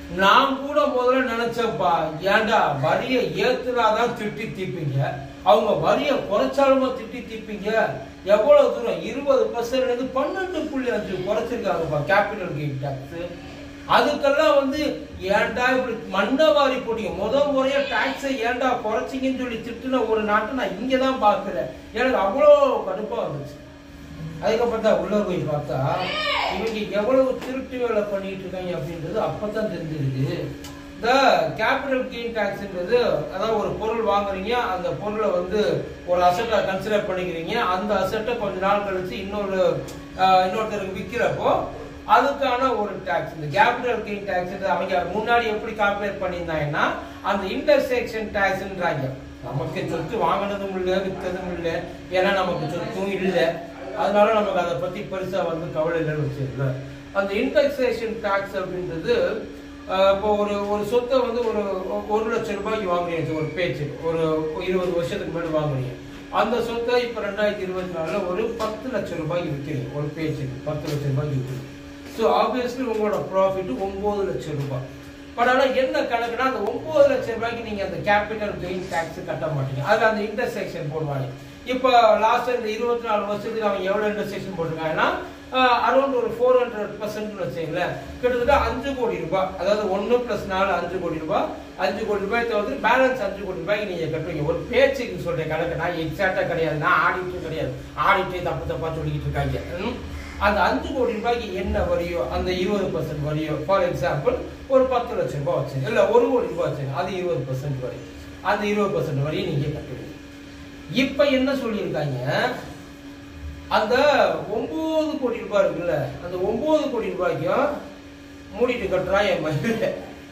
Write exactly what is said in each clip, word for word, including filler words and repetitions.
நான் கூட முதல்ல நினைச்சப்பா, ஏண்டா வரிய ஏத்துனாதான் திட்டி தீப்பீங்க, அவங்க வரிய குறைச்சாலுமா திட்டி தீப்பீங்க. எவ்வளவு தூரம் இருபது பர்சன்ட் இருந்து பன்னெண்டு புள்ளி அஞ்சு குறைச்சிருக்காங்கப்பா கேபிட்டல் கெயின் டாக்ஸ். அதுக்கெல்லாம் வந்து ஏன்டா இப்படி மண்டவாரி போட்டீங்க, முதல் முறையா டாக்ஸை ஏன்டா குறைச்சிங்கன்னு சொல்லி திட்டுன ஒரு நாட்டை நான் இங்கதான் பாக்குறேன். எனக்கு அவ்வளோ கடுப்பா வந்துச்சு. அதுக்கப்புறம் தான் உள்ள போய் பார்த்தா இவங்க எவ்வளவு திருட்டு வேலை பண்ணிட்டு இருக்காங்க அப்படின்றது அப்பதான் தெரிஞ்சிருக்கு. இந்த கேபிட்டல் கெயின் டாக்ஸ்ன்றது, அதாவது ஒரு பொருள் வாங்குறீங்க, அந்த பொருளை வந்து ஒரு அசட்டை கன்சிடர் பண்ணிக்கிறீங்க, அந்த அசட்டை கொஞ்ச நாள் கழிச்சு இன்னொரு இன்னொருத்தருக்கு விற்கிறப்போ அதுக்கான ஒரு டாக்ஸ். இந்த கேபிட்டல் கெயின் டாக்ஸ் அவங்க முன்னாடி எப்படி கால்குலேட் பண்ணியிருந்தாங்கன்னா அந்த இன்டர்செக்ஷன் டாக்ஸ்ன்றாங்க. நமக்கு சொத்து வாங்கினதும் இல்லை விற்கிறதும் இல்லை, ஏன்னா நமக்கு சொத்தும் இல்லை, அதனால நமக்கு அதை பத்தி பெருசா வந்து கவலை இல்லைன்னு வச்சுக்கல. அந்த இன்டர்செக்ஷன் டாக்ஸ் அப்படின்றது இப்போ ஒரு ஒரு சொத்தை வந்து ஒரு ஒரு லட்சம் ரூபாய்க்கு வாங்குறீங்க, ஒரு பேச்சு ஒரு இருபது வருஷத்துக்கு முன்னாடி வாங்குறீங்க, அந்த சொத்தை இப்ப ரெண்டாயிரத்தி இருபத்தி நாலுல ஒரு பத்து லட்சம் ரூபாய்க்கு விற்கிறீங்க, ஒரு பேச்சுக்கு பத்து லட்சம் ரூபாய்க்கு விற்கிறீங்க. ஸோ ஆப்வியஸ்லி உங்களோட ப்ராஃபிட் ஒன்பது லட்சம் ரூபாய். பட் ஆனால் என்ன கணக்குனா அந்த ஒன்பது லட்சம் ரூபாய்க்கு நீங்க அந்த கேபிட்டல் கெயின் டாக்ஸ் கட்ட மாட்டீங்க, அதுல அந்த இன்டர்செக்ஷன் போடுவாங்க. இப்போ லாஸ்ட் இந்த இருபத்தி நாலு வருஷத்துக்கு அவங்க எவ்வளவு இன்டர்செக்ஷன் போட்டிருக்காங்கன்னா அரௌண்ட் ஒரு ஃபோர் ஹண்ட்ரட் பர்சன்ட் வச்சுங்களேன், கிட்டத்தட்ட அஞ்சு கோடி ரூபாய். அதாவது ஒன்னு பிளஸ் நாலு அஞ்சு கோடி ரூபாய், அஞ்சு கோடி ரூபாய் தவிர்த்து பேலன்ஸ் அஞ்சு கோடி ரூபாய்க்கு நீங்க கட்டுவீங்க. ஒரு பேச்சுக்கு சொல்றேன் கணக்கு, நான் எக்ஸாக்டா கிடையாது, நான் ஆடிட்டும் கிடையாது, ஆடிட்டே தப்பு தப்பா சொல்லிக்கிட்டு இருக்காங்க. அந்த அஞ்சு கோடி ரூபாய்க்கு என்ன வரியோ அந்த இருபது பர்சன்ட் வரியோ, ஃபார் எக்ஸாம்பிள் ஒரு பத்து லட்சம் ரூபாய் வச்சுங்க, இல்ல ஒரு கோடி ரூபாய் வச்சுங்க, அது இருபது பர்சன்ட் வரி, அந்த இருபது பர்சன்ட் வரையும் நீங்க கட்டுவீங்க. இப்ப என்ன சொல்லியிருக்காங்க, அந்த ஒன்பது கோடி ரூபாய் இருக்குல்ல, அந்த ஒன்பது கோடி ரூபாய்க்கும் மூடிட்டு கட்டுறா என் மயில.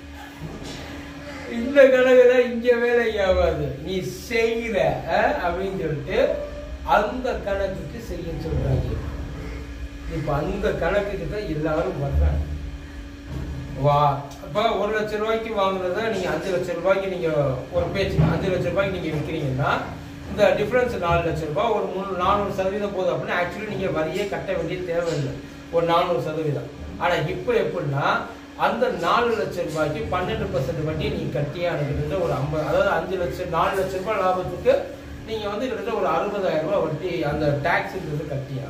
இந்த கணக்குல இங்க வேலை ஆகாது, நீ செய்யற அப்படின்னு சொல்லிட்டு அந்த கணக்குக்கு செய்ய சொல்றாங்க. இப்ப அந்த கணக்குக்கு தான் எல்லாரும் வர்றாங்க. வா இப்ப ஒரு லட்சம் ரூபாய்க்கு வாங்குறத நீங்க அஞ்சு லட்சம் ரூபாய்க்கு நீங்க ஒரு பேச்சு அஞ்சு லட்சம் ரூபாய்க்கு நீங்க விற்கிறீங்கன்னா இந்த டிஃபரன்ஸ் நாலு லட்சம் ரூபாய், ஒரு மூணு நானூறு சதவீதம் போதும் அப்படின்னா ஆக்சுவலி நீங்க வரியே கட்ட வேண்டிய தேவையில்லை, ஒரு நானூறு சதவீதம். ஆனா இப்ப எப்படின்னா அந்த நாலு லட்சம் ரூபாய்க்கு பன்னெண்டு பர்சன்ட் வட்டி நீங்க கட்டியே அனுப்பிட்டு ஒரு ஐம்பது, அதாவது அஞ்சு லட்சம் நாலு லட்சம் ரூபாய் லாபத்துக்கு நீங்க வந்து கிட்டத்தட்ட ஒரு அறுபதாயிரம் ரூபாய் வட்டி அந்த டாக்ஸ் கட்டியா.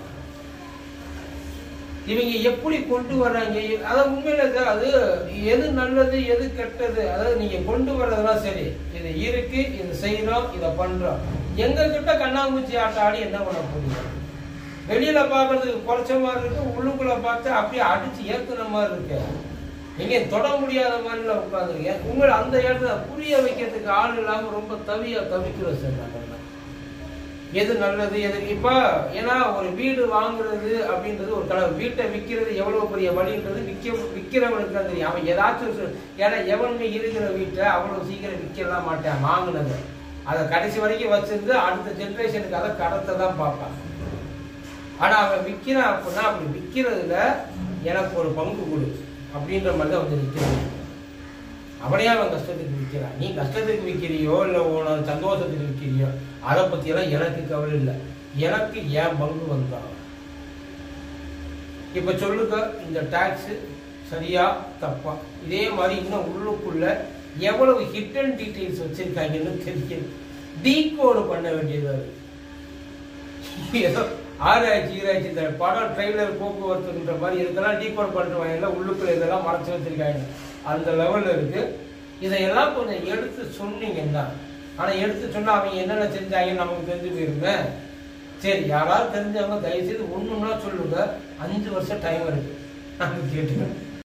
இவங்க எப்படி கொண்டு வர்றாங்க, அதாவது உண்மையில அது எது நல்லது எது கெட்டது, அதாவது நீங்க கொண்டு வர்றதெல்லாம் சரி, இது இருக்கு, இது செய்யறோம், இதை பண்றோம், எங்க கிட்ட கண்ணாமூச்சி ஆட்டம் ஆடி என்ன பண்ண போறீங்க? வெளியில பாக்குறதுக்கு குறைச்ச மாதிரி இருக்கு, உள்ளுக்குள்ள பார்த்து அப்படியே அடிச்சு ஏத்துன மாதிரி இருக்கு, நீங்க தொட முடியாத மாதிரில உட்காந்துருக்கீங்க. உங்களை அந்த இடத்துல புரிய வைக்கிறதுக்கு ஆள் இல்லாம ரொம்ப தவியா தவிக்கிறோம் சார். நாங்க எது நல்லது எது இப்ப, ஏன்னா ஒரு வீடு வாங்குறது அப்படின்றது ஒரு கனவு, வீட்டை விற்கிறது எவ்வளவு பெரிய வழின்றது விற்க விற்கிறவனுக்கு தான் தெரியும். அவன் ஏதாச்சும், ஏன்னா எவனுமே இருக்கிற வீட்டை அவ்வளவு சீக்கிரம் விற்கலாம் மாட்டான், வாங்கினது அதை கடைசி வரைக்கும் வச்சிருந்து அடுத்த ஜென்ரேஷனுக்கு அதை கடத்தை தான் பார்ப்பான். ஆனா அவன் விற்கிறான் அப்படின்னா அப்படி விற்கிறதுல எனக்கு ஒரு பங்கு கொடு அப்படின்ற மாதிரி தான் வந்து நிற்கிறது. அவனையே அவன் கஷ்டத்துக்கு விற்கிறான், நீ கஷ்டத்துக்கு விற்கிறியோ இல்லை உனோட சந்தோஷத்துக்கு விற்கிறியோ அதை பத்தியெல்லாம் எனக்கு கவலை இல்லை, எனக்கு ஏன் பங்கு வந்தான். இப்ப சொல்லுங்க, இந்த டாக்ஸ் சரியா தப்பா? இதே மாதிரி இன்னும் உள்ளுக்குள்ள எவ்வளவு ஹிடன் டீடைல்ஸ் வச்சிருக்காங்கன்னு தெரியும், டீகோடு பண்ண வேண்டியது. ஏதோ ஆராய்ச்சி ஈராய்ச்சி இந்த படம் ட்ரெய்லர் போக்குவரத்துன்ற மாதிரி இதெல்லாம் டீகோட் பண்ணுவாங்க, உள்ளுக்குள்ள இதெல்லாம் மறைச்சு வச்சிருக்காங்க, அந்த லெவல்ல இருக்கு. இதையெல்லாம் கொஞ்சம் எடுத்து சொன்னீங்கன்னா, ஆனா எடுத்து சொன்னா அவங்க என்னென்ன செஞ்சாங்கன்னு நமக்கு தெரிஞ்சு போயிருங்க. சரி, யாராவது தெரிஞ்சவங்க தயவு செய்து ஒண்ணுன்னா சொல்லுங்க, அஞ்சு வருஷம் டைம் இருக்கு நாங்க கேட்டுக்கணும்.